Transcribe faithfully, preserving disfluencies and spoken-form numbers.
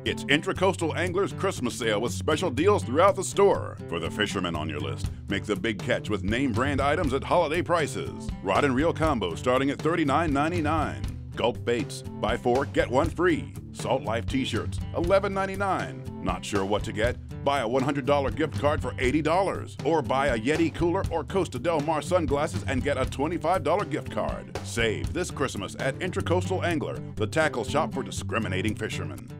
It's Intracoastal Angler's Christmas sale with special deals throughout the store. For the fishermen on your list, make the big catch with name brand items at holiday prices. Rod and reel combo starting at thirty-nine ninety-nine. Gulp baits, buy four, get one free. Salt Life t-shirts, eleven ninety-nine. Not sure what to get? Buy a one hundred dollar gift card for eighty dollars. Or buy a Yeti cooler or Costa Del Mar sunglasses and get a twenty-five dollar gift card. Save this Christmas at Intracoastal Angler, the tackle shop for discriminating fishermen.